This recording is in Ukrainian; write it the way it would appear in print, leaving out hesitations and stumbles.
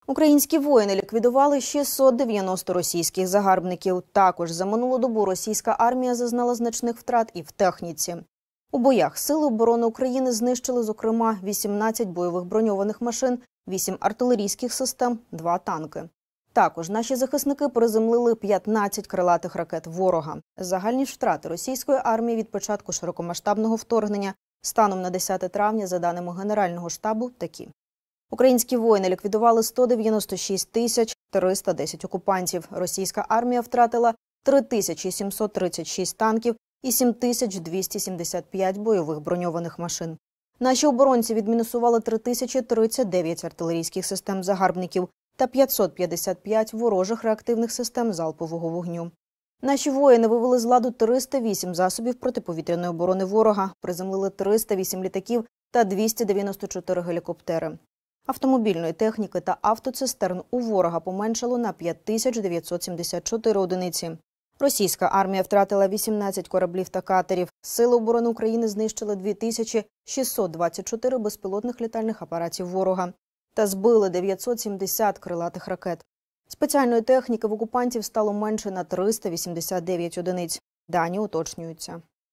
Українські воїни ліквідували 690 російських загарбників. Також за минулу добу російська армія зазнала значних втрат і в техніці. У боях Сили оборони України знищили, зокрема, 18 бойових броньованих машин, 8 артилерійських систем, 2 танки. Також наші захисники приземлили 15 крилатих ракет ворога. Загальні ж втрати російської армії від початку широкомасштабного вторгнення станом на 10 травня, за даними Генерального штабу, такі. Українські воїни ліквідували 196 310 окупантів. Російська армія втратила 3736 танків і 7275 бойових броньованих машин. Наші оборонці відмінусували 3039 артилерійських систем загарбників та 555 ворожих реактивних систем залпового вогню. Наші воїни вивели з ладу 308 засобів протиповітряної оборони ворога, приземлили 308 літаків та 294 гелікоптери. Автомобільної техніки та автоцистерн у ворога поменшало на 5974 одиниці. Російська армія втратила 18 кораблів та катерів. Сили оборони України знищили 2624 безпілотних літальних апаратів ворога та збили 970 крилатих ракет. Спеціальної техніки в окупантів стало менше на 389 одиниць. Дані уточнюються.